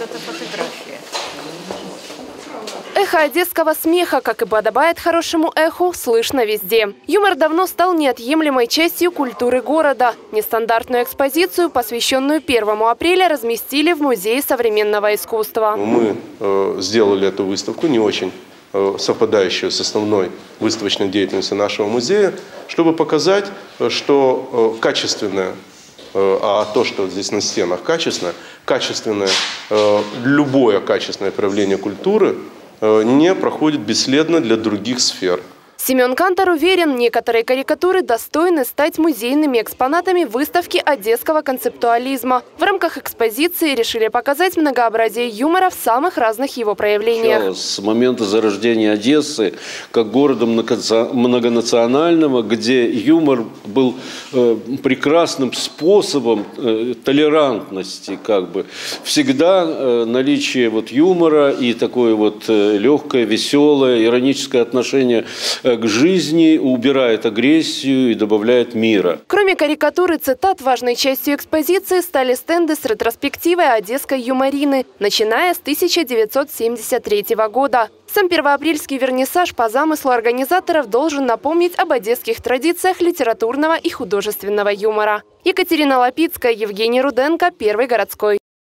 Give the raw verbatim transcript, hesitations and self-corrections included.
эта фотография. Эхо одесского смеха, как и подобает хорошему эху, слышно везде. Юмор давно стал неотъемлемой частью культуры города. Нестандартную экспозицию, посвященную первому апреля, разместили в Музее современного искусства. Мы э, сделали эту выставку не очень э, совпадающую с основной выставочной деятельностью нашего музея, чтобы показать, что э, качественное, э, а то, что здесь на стенах качественное, качественное, э, любое качественное проявление культуры не проходит бесследно для других сфер. Семен Кантор уверен, некоторые карикатуры достойны стать музейными экспонатами выставки одесского концептуализма. В рамках экспозиции решили показать многообразие юмора в самых разных его проявлениях. С момента зарождения Одессы, как города многонационального, где юмор был э, прекрасным способом э, толерантности, как бы. Всегда э, наличие вот юмора и такое вот э, легкое, веселое, ироническое отношение э, к жизни убирает агрессию и добавляет мира. Кроме карикатуры, цитат, важной частью экспозиции стали стенды с ретроспективой одесской юморины, начиная с тысяча девятьсот семьдесят третьего года. Сам первоапрельский вернисаж по замыслу организаторов должен напомнить об одесских традициях литературного и художественного юмора. Екатерина Лапицкая, Евгений Руденко, Первый городской.